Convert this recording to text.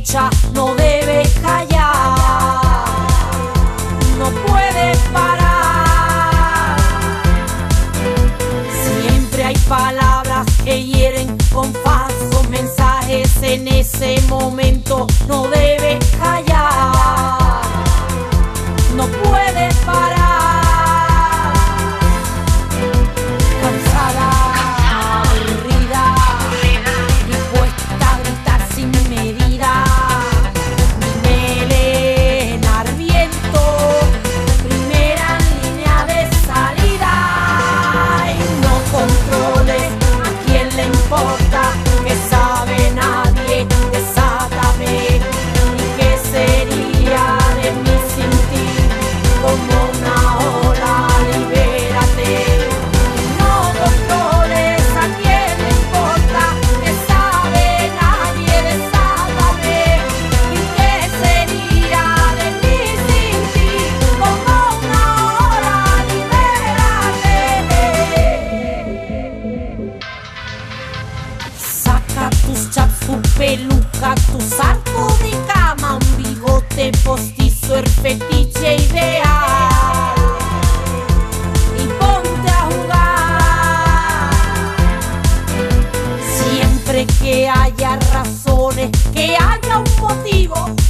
escucha no debe callar, no puede parar. Siempre hay palabras que hieren con falsos mensajes. En ese momento no debe callar, no puede parar. Peluca, tu saco de cama, un bigote postizo, el fetiche ideal, y ponte a jugar. Siempre que haya razones, que haya un motivo,